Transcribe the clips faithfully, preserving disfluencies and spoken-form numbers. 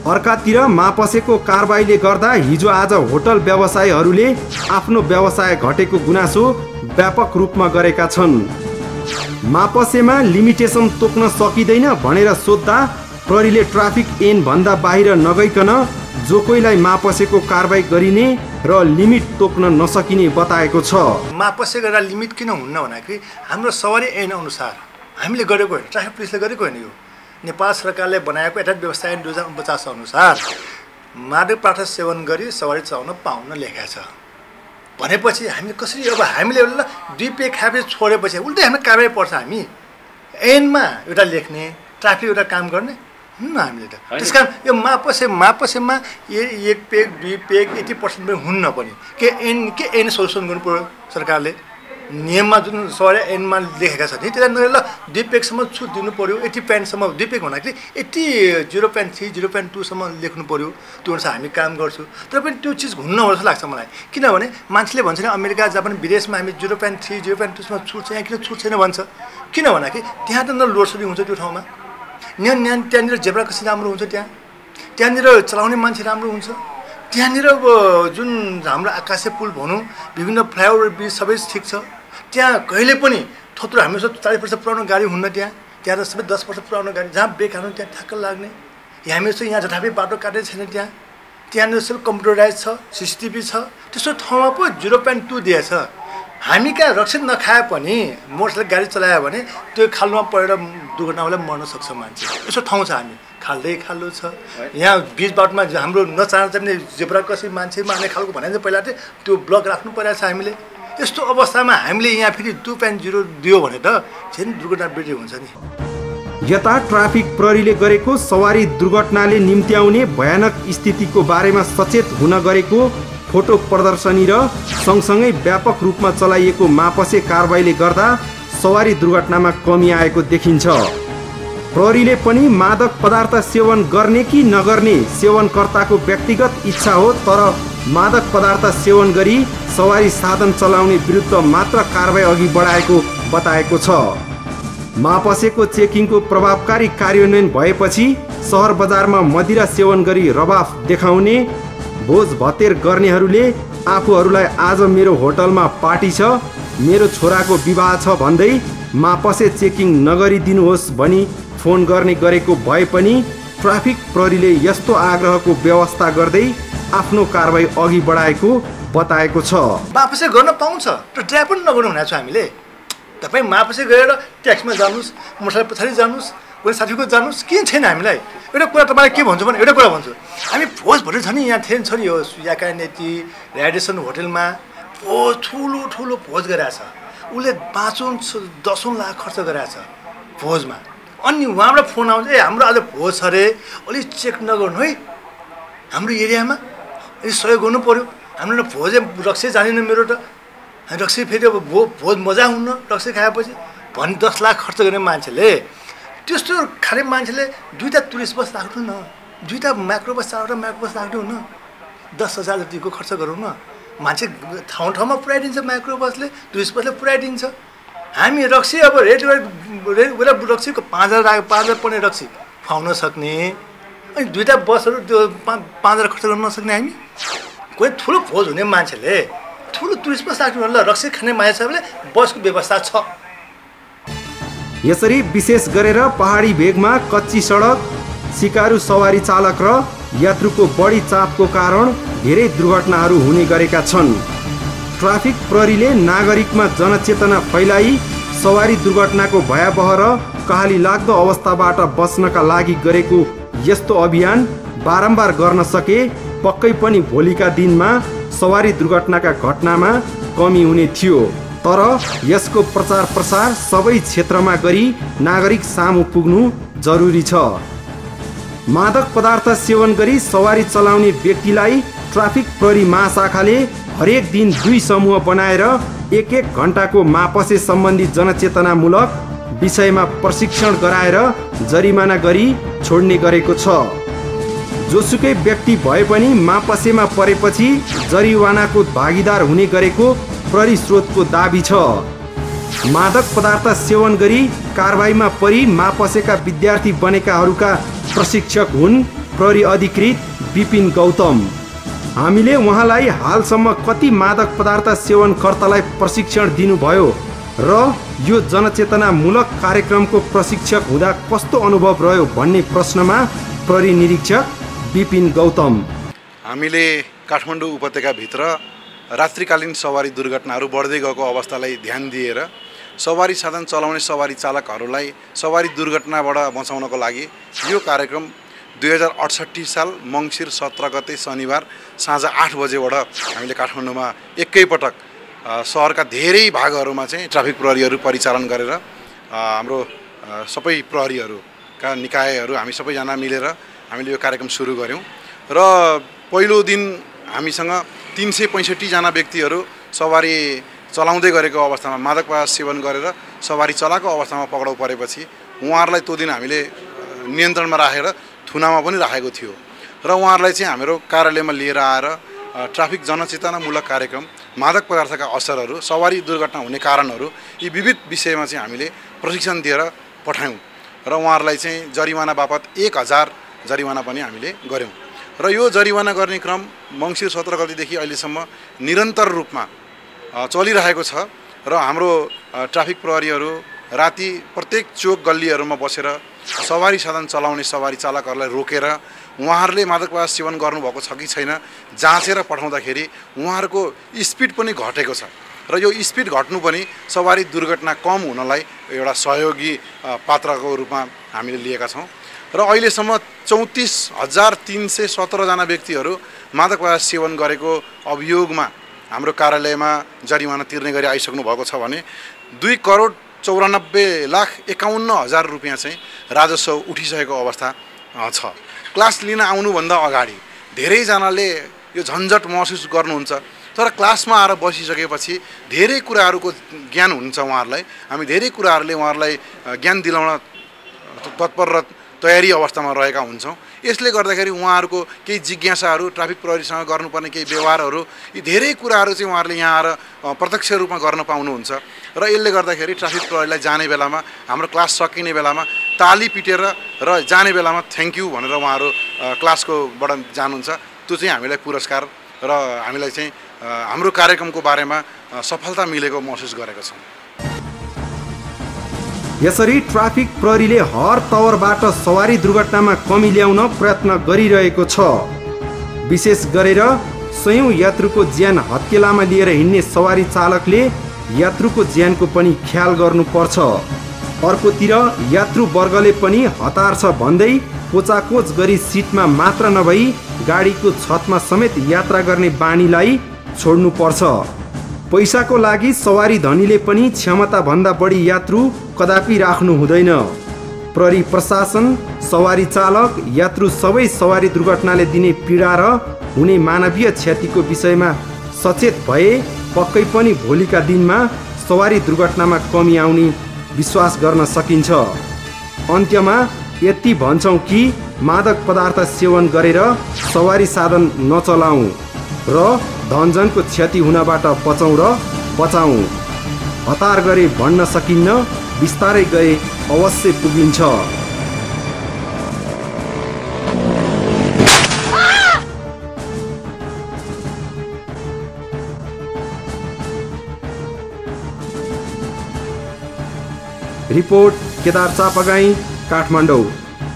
अर्कातिर मापसेको कारबाहीले गर्दा हिजो आज होटल व्यवसायीहरूले आफ्नो व्यवसाय घटेको गुनासो व्यापक रूपमा गरेका छन्। मापसेमा लिमिटेसन तोक्न सकिँदैन भनेर सोध्दा प्रहरीले ट्राफिक ऐन भन्दा बाहिर नगइकन जो कोहीलाई मापसेको कारबाही गरिने र लिमिट तोक्न नसकिने बताएको छ। मापसे गर्दा लिमिट किन हुन्न भन्दाखेरि हाम्रो सवारी ऐन अनुसार हामीले गरेको होइन, ट्राफिक पुलिसले गरेको होइन। यो नेपाल सरकारले बनाएको यथार्थ व्यवस्था ऐन दुई हजार उनपचास अनुसार मादक पदार्थ सेवन गरी सवारी चलाउन पाउन लेखेको छ भनेपछि हामीले कसरी अब हामीले ल दुई पे खाएपछि छोडेपछि उल्टै हामी कारबाही पर्छ। हामी ऐनमा एउटा लेख्ने ट्राफिक एउटा काम गर्ने हुन्न हामीले त। त्यस कारण यो मापसे मापसेमा एक पेग दुई पेग एट्टी पर्सेन्ट पनि हुन्न पनि के ऐन के ऐन सोल्युसन गर्नु पर्यो सरकारले। नियममा जुन सवारी ऐनमा लेखेका छ नि त्यसलाई नगरेर ल दुई पेगसम्म छुट दिनु पऱ्यो, एट्टी पेन्टसम्म दुई पेग भन्दाखेरि eighty zero point three zero point टूसम्म लेख्नु पऱ्यो। त्यो अनुसार हामी काम गर्छौँ। तर पनि त्यो चिज हुन्न हो जस्तो लाग्छ मलाई। किनभने मान्छेले भन्छ नि अमेरिका जापान विदेशमा हामी zero point three zero point टूसम्म छुट छ, यहाँ किन छुट छैन भन्छ। किन भन्दाखेरि त्यहाँ त न लोड सेडिङ हुन्छ त्यो ठाउँमा, यहाँ यहाँ त्यहाँनिर जेब्रा क्रसिङ राम्रो हुन्छ, त्यहाँ त्यहाँनिर चलाउने मान्छे राम्रो हुन्छ, त्यहाँनिर अब जुन हाम्रो आकाशे पुल भनौँ विभिन्न फ्लाइओभर ब्रिज सबै ठिक छ। त्यहाँ कहिले पनि थोत्रो हामी चालिस वर्ष पुरानो गाडी हुन्न, त्यहाँ त्यहाँ त सबै दस वर्ष पुरानो गाडी जहाँ ब्रेक हाल्नु त्यहाँ ठ्याक्क लाग्ने। हामी जस्तो यहाँ झटापी बाटो काट्ने छैन, त्यहाँ त्यहाँनिर सबै कम्प्युटराइज छ, सिसिटिभी छ। त्यस्तो ठाउँमा पो जिरो पोइन्ट टू दिएछ। हामी कहाँ रक्षित नखाए पनि मोटरसाइकल गाडी चलायो भने त्यो खालमा परेर दुर्घटनालाई मर्न सक्छ मान्छे। यस्तो ठाउँ छ हामी खाल्दै खाल्लो छ। यहाँ बिच बाटोमा हाम्रो नचाहना चाहिँ जेब्रा क्रसिङ मान्छे मार्ने खालको भने चाहिँ पहिला चाहिँ त्यो ब्लक राख्नु परेको छ हामीले। यस्तो अवस्थामा हामीले यहाँ फेरि टू पोइन्ट जिरो दियो भने त चाहिँ दुर्घटना वृद्धि हुन्छ नि। यता ट्राफिक प्रहरीले गरेको सवारी दुर्घटनाले निम्त्याउने भयानक स्थितिको बारेमा सचेत हुन गरेको फोटो प्रदर्शनी र सँगसँगै व्यापक रूपमा चलाइएको मापसे कारबाहीले गर्दा सवारी दुर्घटनामा कमी आएको देखिन्छ। प्रहरीले पनि मादक पदार्थ सेवन गर्ने कि नगर्ने सेवनकर्ताको व्यक्तिगत इच्छा हो, तर मादक पदार्थ सेवन गरी सवारी साधन चलाउने विरुद्ध मात्र कारबाही अघि बढाएको बताएको छ। मापसेको चेकिङको प्रभावकारी कार्यान्वयन भएपछि सहर बजारमा मदिरा सेवन गरी रवाफ देखाउने भोज भतेर गर्नेहरूले आफूहरूलाई आज मेरो होटलमा पार्टी छ, मेरो छोराको विवाह छ भन्दै मापसे चेकिङ नगरिदिनुहोस् भनी फोन गर्ने गरेको भए पनि ट्राफिक प्रहरीले यस्तो आग्रहको व्यवस्था गर्दै आफ्नो कारबाही अघि बढाएको बताएको छ। मापसे गर्न पाउँछ र ड्राइभ पनि नगर्नु भनेको छ हामीले। तपाईँ मापसे गएर ट्याक्सीमा जानुहोस्, मोटरसाइकल पछाडि जानुहोस्, कुनै साथीको जानुहोस्, किन छैन हामीलाई। एउटा कुरा तपाईँलाई के भन्छु भने एउटा कुरा भन्छु, हामी भोज भरि छ नि यहाँ थिएन छ नि यो याका नेति रेडिसन होटेलमा भोज ठुलो ठुलो भोज गराएको छ। उसले पाँचौँ दसौँ लाख खर्च गराएको छ भोजमा। अनि उहाँबाट फोन आउँछ, ए हाम्रो आज भोज छ अरे, अलिक चेक नगर्नु है हाम्रो एरियामा, अलिक सहयोग गर्नु पऱ्यो। हाम्रो भोजै रक्सी जानेन मेरो त, रक्सी फेरि अब भो भोज मजा हुन्न रक्सी खाएपछि भन् दस लाख खर्च गर्ने मान्छेले, त्यस्तो खाने मान्छेले दुईवटा टुरिस्ट बस राख्नु न, दुईवटा माइक्रो बस चारवटा माइक्रो बस राख्नु न, दस हजार जतिको खर्च गरौँ न। मान्छे ठाउँ ठाउँमा पुऱ्याइदिन्छ माइक्रो बसले, टुरिस्ट बसले पुऱ्याइदिन्छ। हामी रक्सी अब रेड रेड रक्सीको पाँच हजार राख्यो, पाँच हजार पर्ने रक्सी खुवाउन सक्ने, अनि दुईवटा बसहरू त्यो पाँच पाँच हजार खर्च गर्न नसक्ने हामी। कोही ठुलो भोज हुने मान्छेले ठुलो टुरिस्ट बस राख्नु ल, रक्सी खाने मान्छेहरूले बसको व्यवस्था छ। यसरी विशेष गरेर पहाडी भेगमा कच्ची सडक, सिकारु सवारी चालक र यात्रुको बढी चापको कारण धेरै दुर्घटनाहरू हुने गरेका छन्। ट्राफिक प्रहरीले नागरिकमा जनचेतना फैलाई सवारी दुर्घटनाको भयावह र कहाली लाग्दो अवस्थाबाट बच्नका लागि गरेको यस्तो अभियान बारम्बार गर्न सके पक्कै पनि भोलिका दिनमा सवारी दुर्घटनाका घटनामा कमी हुने थियो। तर यसको प्रचार प्रसार सबै क्षेत्रमा गरी नागरिक सामु पुग्नु जरुरी छ। मादक पदार्थ सेवन गरी सवारी चलाउने व्यक्तिलाई ट्राफिक प्रहरी महाशाखाले हरेक दिन दुई समूह बनाएर एक एक घण्टाको मापसे सम्बन्धी जनचेतनामूलक विषयमा प्रशिक्षण गराएर जरिमाना गरी छोड्ने गरेको छ। जोसुकै व्यक्ति भए पनि मापसेमा परेपछि जरिवानाको भागीदार हुने गरेको प्रहरी स्रोतको दाबी छ। मादक पदार्थ सेवन गरी कारबाहीमा परि मापसेका विद्यार्थी बनेकाहरूका प्रशिक्षक हुन् प्रहरी अधिकृत विपिन गौतम। हामीले उहाँलाई हालसम्म कति मादक पदार्थ सेवनकर्तालाई प्रशिक्षण दिनुभयो र यो जनचेतनामूलक कार्यक्रमको प्रशिक्षक हुँदा कस्तो अनुभव रह्यो भन्ने प्रश्नमा प्रहरी निरीक्षक विपिन गौतम। हामीले काठमाडौँ उपत्यकाभित्र रात्रिकालीन सवारी दुर्घटनाहरू बढ्दै गएको अवस्थालाई ध्यान दिएर सवारी साधन चलाउने सवारी चालकहरूलाई सवारी दुर्घटनाबाट बचाउनको लागि यो कार्यक्रम दुई हजार अठसट्ठी साल मङ्सिर सत्र गते शनिबार साँझ आठ बजेबाट हामीले काठमाडौँमा एकैपटक सहरका धेरै भागहरूमा चाहिँ ट्राफिक प्रहरीहरू परिचालन गरेर हाम्रो सबै प्रहरीहरूका निकायहरू हामी सबैजना मिलेर हामीले यो कार्यक्रम सुरु गऱ्यौँ र पहिलो दिन हामीसँग तीन सय पैँसठीजना व्यक्तिहरू सवारी चलाउँदै गरेको अवस्थामा मादक पदार्थ सेवन गरेर सवारी चलाएको अवस्थामा पक्राउ परेपछि उहाँहरूलाई त्यो दिन हामीले नियन्त्रणमा राखेर थुनामा पनि राखेको थियो र उहाँहरूलाई चाहिँ हाम्रो कार्यालयमा लिएर आएर ट्राफिक जनचेतनामूलक कार्यक्रम मादक पदार्थका असरहरू सवारी दुर्घटना हुने कारणहरू यी विविध विषयमा चाहिँ हामीले प्रशिक्षण दिएर पठायौँ र उहाँहरूलाई चाहिँ जरिवाना बापत एक हजार जरिवाना पनि हामीले गऱ्यौँ र यो जरिवाना गर्ने क्रम मङ्सिर सत्र गतिदेखि अहिलेसम्म निरन्तर रूपमा चलिरहेको छ र हाम्रो ट्राफिक प्रहरीहरू राति प्रत्येक चोक गल्लीहरूमा बसेर सवारी साधन चलाउने सवारी चालकहरूलाई रोकेर उहाँहरूले मादक पदार्थ सेवन गर्नुभएको छ कि छैन जाँचेर पठाउँदाखेरि उहाँहरूको स्पिड पनि घटेको छ र यो स्पिड घट्नु पनि सवारी दुर्घटना कम हुनलाई एउटा सहयोगी पात्रको रूपमा हामीले लिएका छौँ र अहिलेसम्म चौतिस हजार तिन सय सत्रजना व्यक्तिहरू मादक पदार्थ सेवन गरेको अभियोगमा हाम्रो कार्यालयमा जरिवाना तिर्ने गरी आइसक्नु भएको छ भने दुई करोड चौरानब्बे लाख एकाउन्न हजार रुपियाँ चाहिँ राजस्व उठिसकेको अवस्था छ। क्लास लिन आउनुभन्दा अगाडि धेरैजनाले यो झन्झट महसुस गर्नुहुन्छ तर क्लासमा आएर बसिसकेपछि धेरै कुराहरूको ज्ञान हुन्छ उहाँहरूलाई। हामी धेरै कुराहरूले उहाँहरूलाई ज्ञान दिलाउन तत्पर र तयारी अवस्थामा रहेका हुन्छौँ। यसले गर्दाखेरि उहाँहरूको केही जिज्ञासाहरू ट्राफिक प्रहरीसँग गर्नुपर्ने केही व्यवहारहरू यी धेरै कुराहरू चाहिँ उहाँहरूले यहाँ आएर प्रत्यक्ष रूपमा गर्न पाउनुहुन्छ र यसले गर्दाखेरि ट्राफिक प्रहरीलाई जाने बेलामा हाम्रो क्लास सकिने बेलामा ताली पिटेर र जाने बेलामा थ्याङ्क यू भनेर उहाँहरू क्लासकोबाट जानुहुन्छ। त्यो चाहिँ हामीलाई पुरस्कार र हामीलाई चाहिँ हाम्रो कार्यक्रमको बारेमा सफलता मिलेको महसुस गरेका छौँ। यसरी ट्राफिक प्रहरीले हर तवरबाट सवारी दुर्घटनामा कमी ल्याउन प्रयत्न गरिरहेको छ। विशेष गरेर सयौं यात्रुको ज्यान हत्केलामा लिएर हिँड्ने सवारी चालकले यात्रुको ज्यानको पनि ख्याल गर्नुपर्छ। अर्कोतिर यात्रु वर्गले पनि हतार छ भन्दै कोचाकोच गरी सिटमा मात्र नभई गाडीको छतमा समेत यात्रा गर्ने बानीलाई छोड्नुपर्छ। पैसाको लागि सवारी धनीले पनि क्षमता भन्दा बढी यात्रु कदापि राख्नु हुँदैन। प्रहरी प्रशासन, सवारी चालक, यात्रु सबै सवारी दुर्घटनाले दिने पीडा र हुने मानवीय क्षतिको विषयमा सचेत भए पक्कै पनि भोलिका दिनमा सवारी दुर्घटनामा कमी आउने विश्वास गर्न सकिन्छ। अन्त्यमा यति भन्छौँ कि मादक पदार्थ सेवन गरेर सवारी साधन नचलाऊ र धनजनको क्षति हुनबाट बचाउँ र बचाउँ। हतार गरे भन्न सकिन्न, बिस्तारै गए अवश्य पुगिन्छ। रिपोर्ट केदार चापागाई, काठमाडौँ।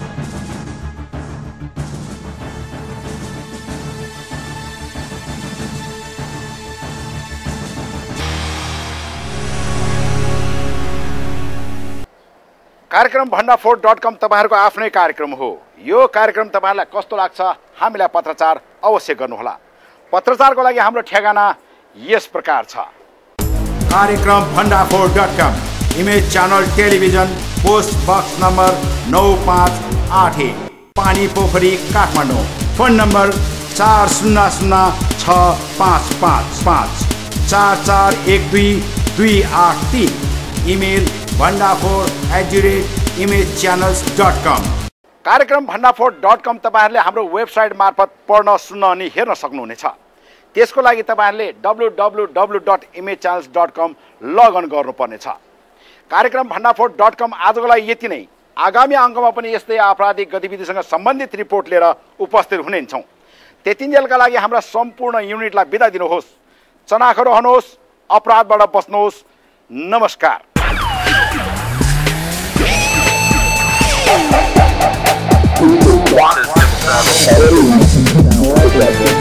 कार्यक्रम भण्डाफोर डट कम तपाईँहरूको आफ्नै कार्यक्रम हो। यो कार्यक्रम तपाईँहरूलाई कस्तो लाग्छ हामीलाई पत्रचार अवश्य गर्नुहोला। पत्रचारको लागि हाम्रो ठेगाना यस प्रकार छ। कार्यक्रम Bhandafor dot com, image channel television, post box number नौ पाँच आठ एक, पानी पोखरी, काठमाडौँ। फोन नम्बर चार शून्य शून्य छ पाँच पाँच पाँच चार चार एक दुई दुई आठ तिन। Email Bhandafor at the rate image channels dot com. कार्यक्रम भण्डाफोर डट कम तपाईँहरूले हाम्रो वेबसाइट मार्फत पढ्न, सुन्न अनि हेर्न सक्नुहुनेछ। त्यसको लागि तपाईँहरूले W W W dot image channels dot com log in गर्नुपर्नेछ। कार्यक्रम भण्डाफोर डट कम आजको लागि यति नै। आगामी अङ्कमा पनि यस्तै आपराधिक गतिविधिसँग सम्बन्धित रिपोर्ट लिएर उपस्थित हुनेछौँ। त्यतिन्जेलका लागि हाम्रा सम्पूर्ण युनिटलाई बिदा दिनुहोस्। चनाखो रहनुहोस्, अपराधबाट बस्नुहोस्। नमस्कार।